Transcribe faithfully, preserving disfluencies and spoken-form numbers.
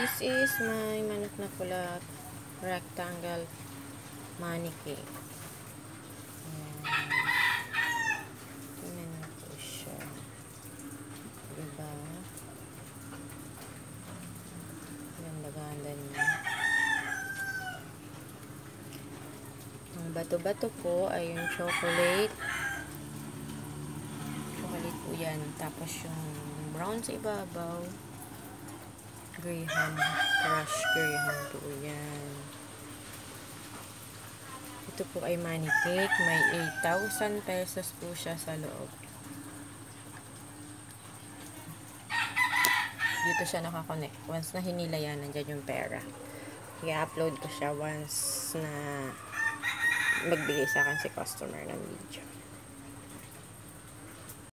This is my manok na pula rectangle money cake. Ayan. Tingnan niyo po siya. Diba? Ganda-ganda niya. Ang bato-bato po ay yung chocolate. Chocolate po yan. Tapos yung brown sa ibabaw. Graham. Crushed Graham po yan. Ito po ay money cake. May eight thousand pesos po siya sa loob. Dito siya nakakonect. Once na hinila yan, nandyan yung pera. I-upload ko siya once na magbigay sa akin si customer ng video.